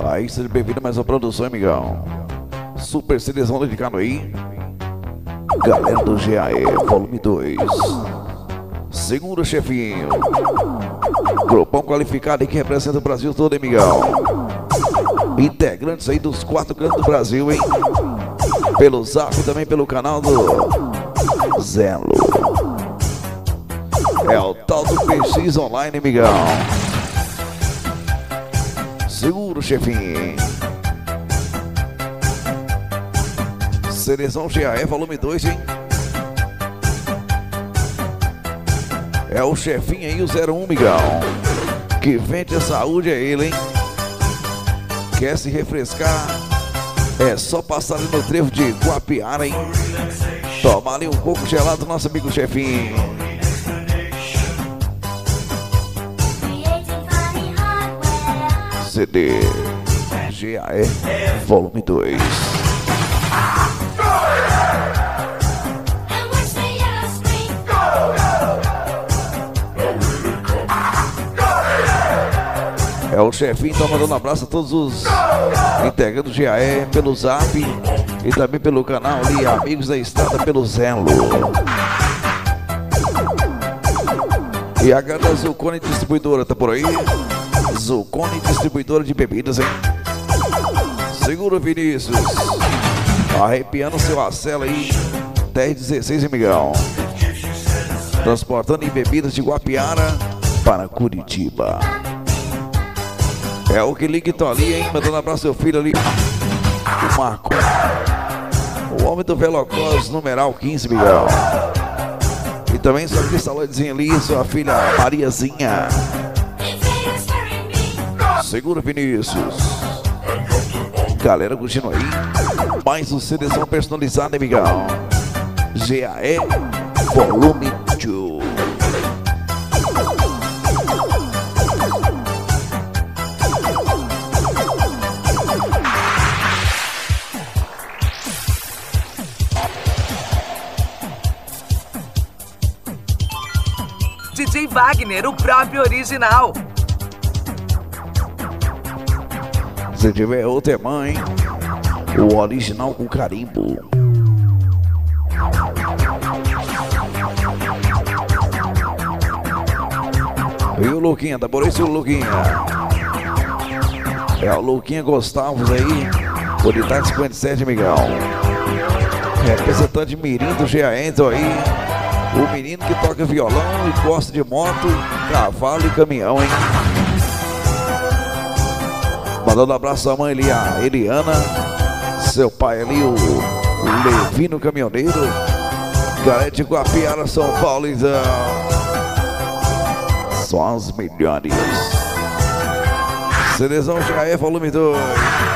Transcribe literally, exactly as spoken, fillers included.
Aí seja bem-vindo a mais uma produção, amigão. Super seleção de Canoí. Galera do G A E, volume dois. Segura, chefinho. Grupão qualificado e que representa o Brasil todo, amigão. Integrantes aí dos quatro cantos do Brasil, hein? Pelo Zap e também pelo canal do Zelo. É o tal do P X Online, amigão. Segura, chefinho. Seleção G A E, volume dois, hein? É o chefinho aí, o zero um, migão. Que vende a saúde, é ele, hein? Quer se refrescar? É só passar ali no trevo de Guapiara, hein? Tomar ali um pouco gelado, nosso amigo chefinho. C D G A E, volume dois. É o chefinho, tá mandando um abraço a todos os integrantes do G A E pelo Zap e também pelo canal ali, Amigos da Estrada, pelo Zelo. E a galera da Zucone Distribuidora tá por aí. Zucone Distribuidora de bebidas, hein? Segura, Vinícius. Arrepiando seu acelo aí. dez dezesseis, amigão. Transportando em bebidas de Guapiara para Curitiba. É o que liga então ali, hein? Mandando um abraço ao seu filho ali, o Marco. O homem do Velocross, numeral quinze, Miguel. E também sua cristaloidezinha ali, sua filha Mariazinha. Segura, Vinícius. Galera, curtindo aí. Mais um seleção personalizada, Miguel. G A E, volume dois. D J Wagner, o próprio original. Se tiver outra mãe, o original com carimbo. E o Luquinha, tá por isso o Luquinha. É o Luquinha Gostavos aí, unidade cinquenta e sete, amigão. Representante mirim do G A E, então aí. O menino que toca violão e gosta de moto, cavalo e caminhão, hein? Mandando um abraço à mãe ali, a Eliana. Seu pai ali, o, o Levino Caminhoneiro. Galera de Guapiara, São Paulo, então. Só as melhores. Seleção G A E, volume dois.